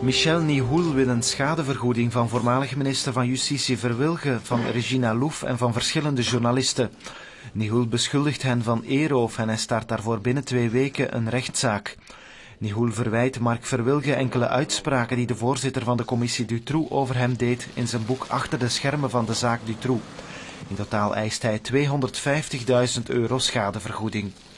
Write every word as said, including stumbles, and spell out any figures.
Michel Nihoul wil een schadevergoeding van voormalig minister van Justitie Verwilge, van Regina Louf en van verschillende journalisten. Nihoul beschuldigt hen van eeroof en hij start daarvoor binnen twee weken een rechtszaak. Nihoul verwijt Mark Verwilge enkele uitspraken die de voorzitter van de commissie Dutroux over hem deed in zijn boek Achter de schermen van de zaak Dutroux. In totaal eist hij tweehonderdvijftigduizend euro schadevergoeding.